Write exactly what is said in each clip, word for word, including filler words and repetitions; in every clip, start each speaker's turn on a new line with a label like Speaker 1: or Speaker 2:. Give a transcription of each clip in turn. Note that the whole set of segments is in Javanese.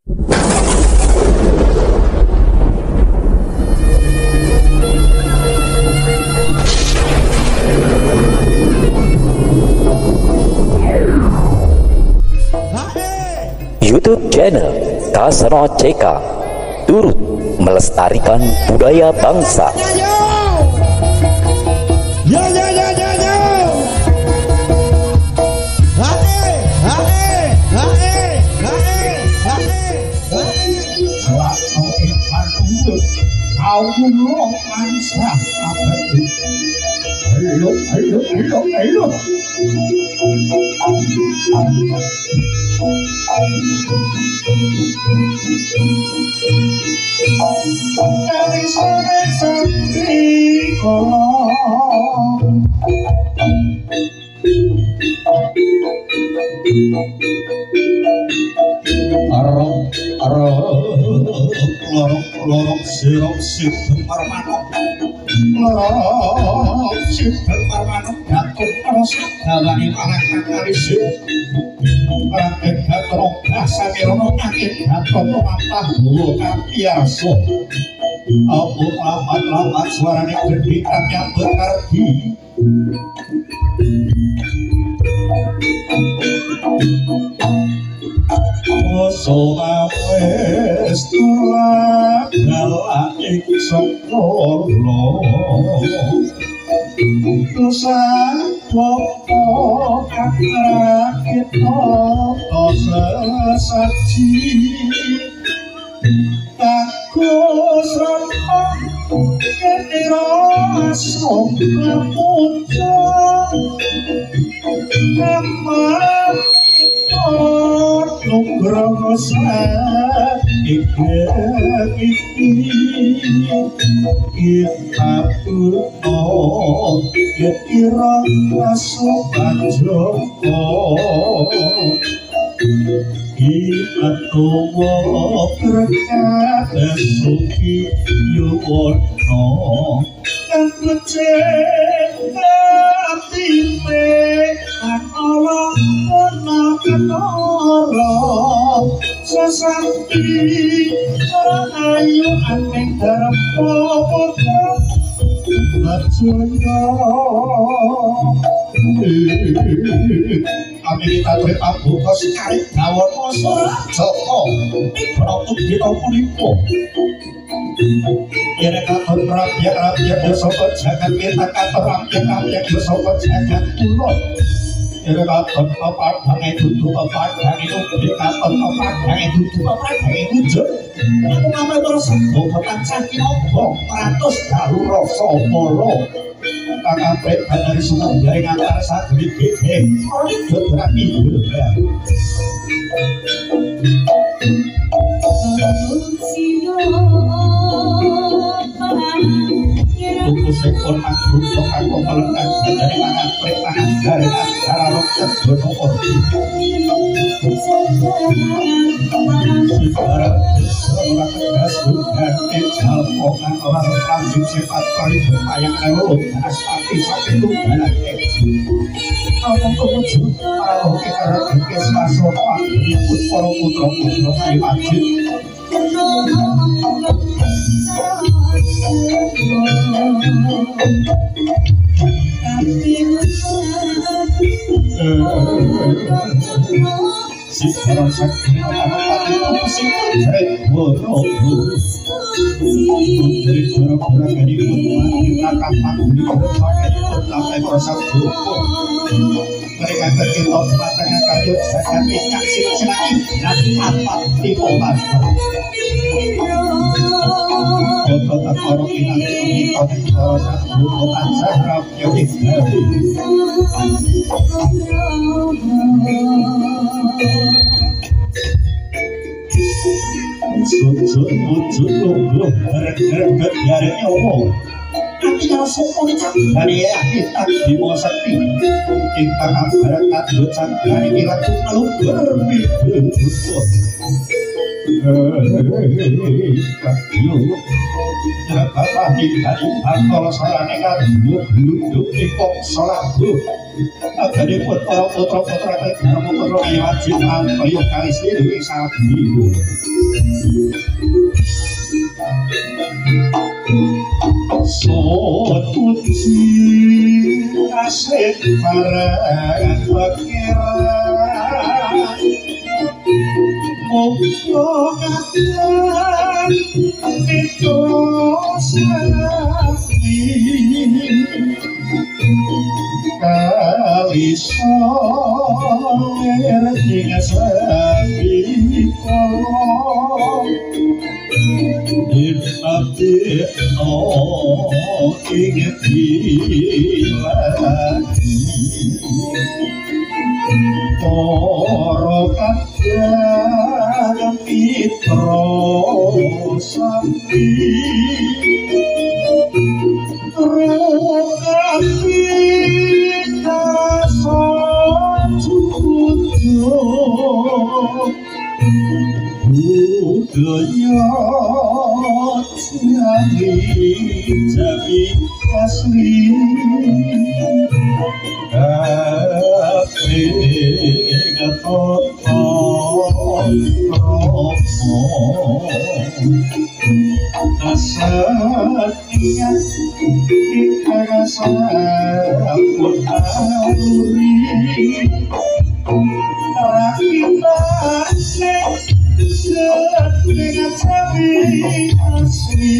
Speaker 1: YouTube channel Kasano C K turut melestarikan budaya bangsa.
Speaker 2: Yo yo yo yo yo. Hae, hae, hae, hae, hae. Kau dulu manusia apa itu? Ayo, ayo, ayo, ayo. Dari sore sampai kolong arong arong lorong lorong sirong sipeng marmanok lorong sipeng marmanok jatuh terus dalani marang ngalisi rakyat gatorong basa mirono angin gatorong apa buka biasa aku lamat-lamat suaranya berbitan yang berarti Sola wes turla galak sokolo dosa popo kakrak kita sesaji takus rempong ketiro asok kemuncang nama nugroho sakit kita puno ketiro asok joko kita tuwo berkat suki yuwono yang kecil hatimu Allah kena kenorong sesanti ayu aneh darapot percaya kami kita bertamu ke sekali ngawon mosor joko untuk kita pulipo kira kata rakyat rakyat bersobat jagat kita kata rakyat rakyat bersobat jagat pulau kira kata apa bangai tutup apa bangai tutup kata apa bangai tutup apa bangai tutup aku ngamai bersatu petang saking obong ratus galu rasa polo kakak peta dari sungai jaring antara satu di bebe itu berarti juga tuku sekor aku aku melekat dari mana peta dari antara roket bernomor sekarang seorang tegas bukan kecil orang orang lanjut sifat kali bermayang lewat aspati sakit tunggal ngomong kemudian kalau kita rekes masuk menyebut para putra-putra kayu wajib si orang sakit apa-apa itu si bodoh dari pura-pura dari pertemuan kita tampak di sampai sampai proses hukum mereka tercinta matanya kayu zakat minyak silsilah dan apa tipoman Joko tak korok inati mengikat proses hukum sarap yang dikali Sun-sun muncul lumbuh Gerek-gerek jarenya omong Nanti yang sempurna dari ya kita dimosakti Kita berkat docan dari kilaku lalu berbidu Hei yuk Bapak di hari Kalau salah nekat Duduk di kok salah Agane putra putra putra kamu putra ayo wajib ayo kali sini sapi. Sotuci asik barang pikiran Monggo katan itu sapi kali soler dengan sapi kolong Dinati no ingin dilagi Toro kadang mitro sampi Rokati kasojudo budaya jami jami asli kafe gatot romo asatnya kita rasa pun aluri rakyat dengan cabai asli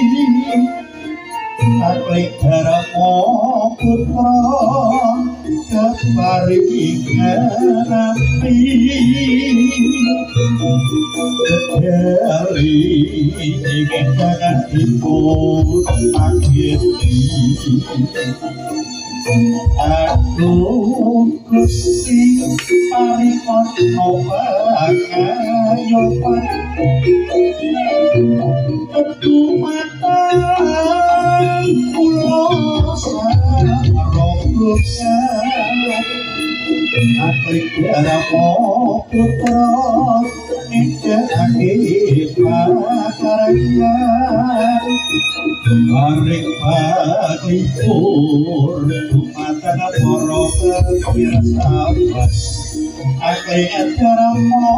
Speaker 2: Aklik darah putra keparingan nabi Kedari ingin jangan dipun akhiri Aku Gusti paringon obat ngayoban Tentu mata pulau saroknya Aklik darah putra Tidak akibatnya Maring pagi pur Tumatan poro kewirsawan Aklik darah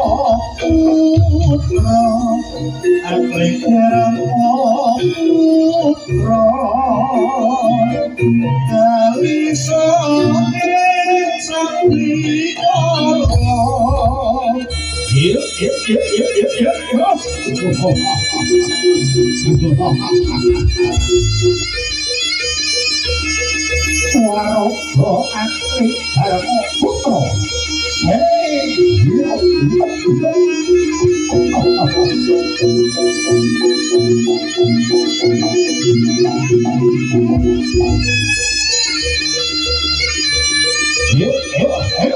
Speaker 2: putra Aklik darah putra Kali songe sakti Allah Yep, yep, yep, yep, yep, yep, yep. Warogo Aklik Darmo Putra. Hey, yep, yep, yep. Yep, yep, yep.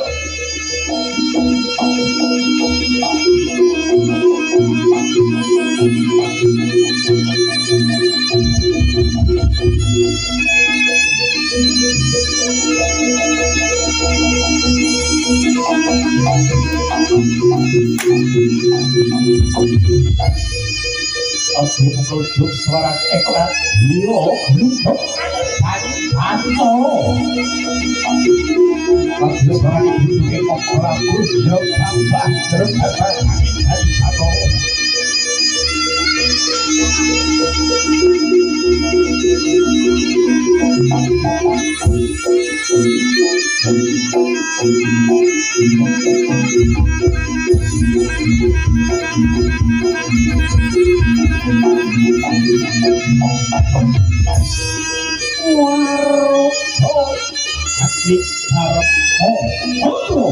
Speaker 2: Aku produk suara eklat Yo, untuk Ano Aku suara produk eklat suara Yo, tambah terus apa Dari aku Warogo Aklik Darmo Putra.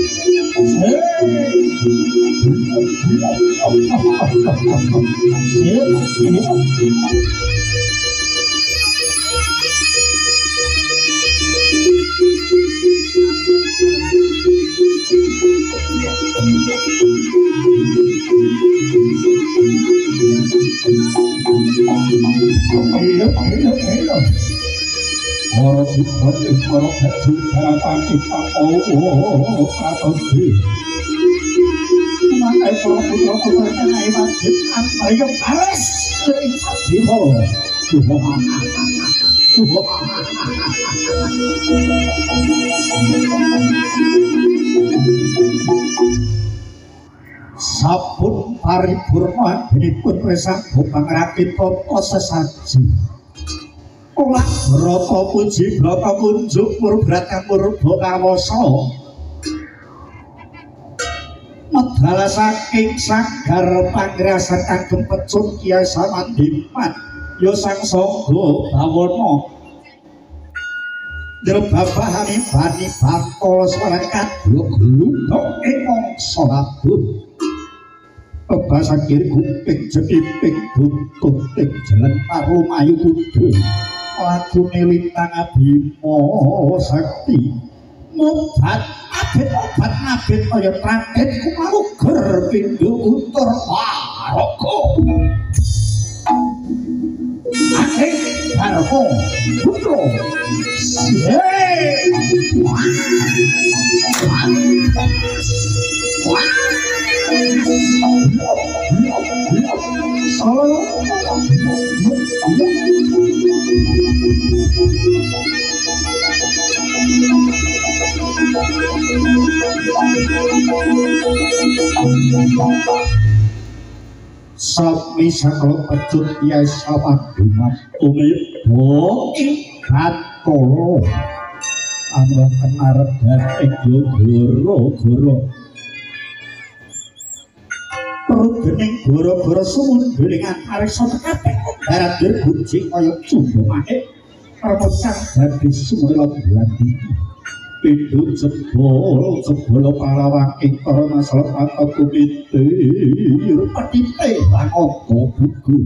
Speaker 2: Ora sibuk ora kecil harapan kita oh atau sih Mangai putra putra putra mangai wajib ayo balas di bawah Sampun paripurna dipun resah bupang rakit toto sesaji olah brata puji brata kunjuk murbrata murba kawasa medal saking sagar pangrasan kagem pecut Kyai Samandiman ya sang sangga bawana drebabahane bani bakal swarane kadya glundhok ing mangsa labuh Pebasakir kuping jediping butuh ting jalan paru mayu kudu lagune lintang abimo sakti mobat abet obat abet kaya trangket kumau ger pindho utur waroko ake baroko putro hei Sami sakala pecut Kyai Samandiman umibwa ing Bathara amrah kenarep ing goro-goro perut gening goro-goro sumundulingan arisa kabeh darat dirguji kaya cumbu manik permutan dadi sumela blandi pindho jebol jebol palawaking para masalah atau kumite petite langoko buku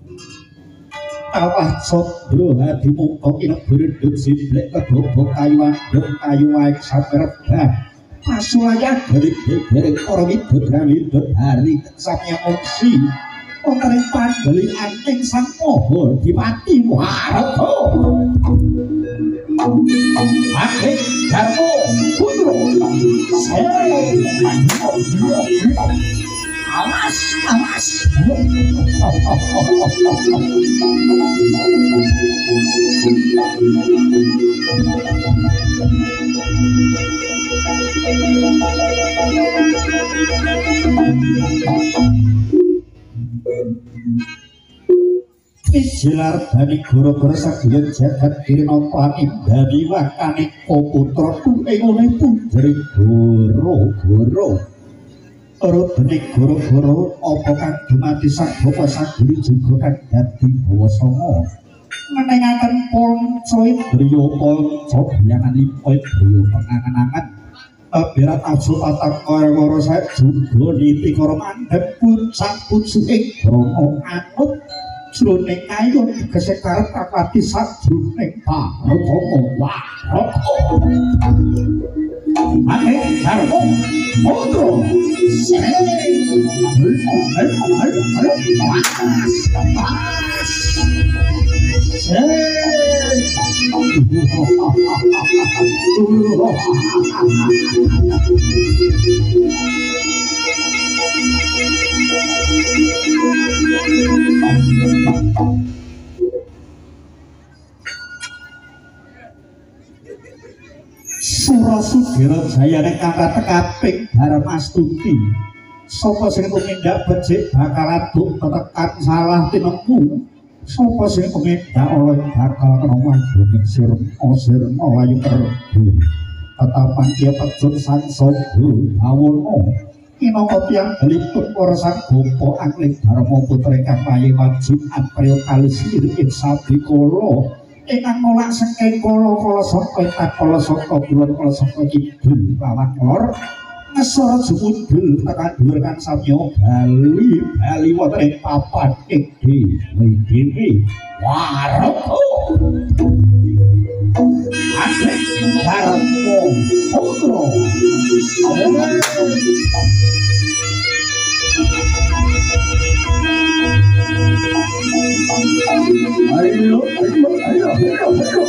Speaker 2: awah cokro hati mungkok inak berendut siblek kedobok kayu andem kayu waik saperebah masulaya garik-garik para widodra-widod hari kesamnya opsi onering pandeli anting sang moho dipati muharoko Ake Darmo Putro Hei Awas Awas Ijilar bani goro-goro sabiyan jagat kirinoto imbani wakani putra ing oleh punjering goro-goro ora bening goro-goro apa kang dumati sak bapa saduri juga kang dadi bawasanga ngenengaken ponco indriya ponco biyanganipun indriya pengangen-angen birat asu tatak kaya-kaya saya juga niti karo mandhep puncak pucuking bromo anut jroning ayo kesekarep kakati sajroning parapama waraka ane darmo modro Surasudira jayane kang tekaping Darmastuti sapa sing tumindak becik bakal aduk tetekan salah tinemu sapa sing tumindak oleh bakal kena manjuning sirna sirna layu kerbu tetapan dia pecut sang sogo awono minangka tiyang gelipun para sang bapa angling Darma putra ingkang paye maju apriya kalis ing sabikala ingkang nolak sengkeng kala-kala saka tak kala saka kulon kala saka kidul lawan lor ngesor jumundul tekan dhuwur kan samya bali bali wonten ing papan ing dhewe waraka asik Darmo putra ayo ayo ayo ayo ayo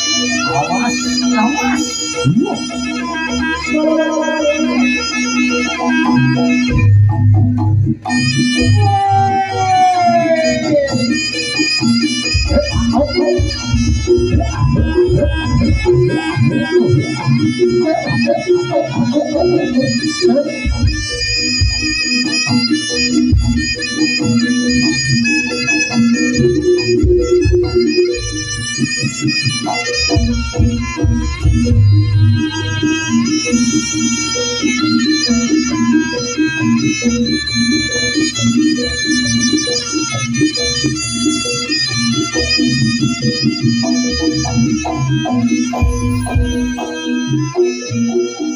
Speaker 2: awas awas Thank you.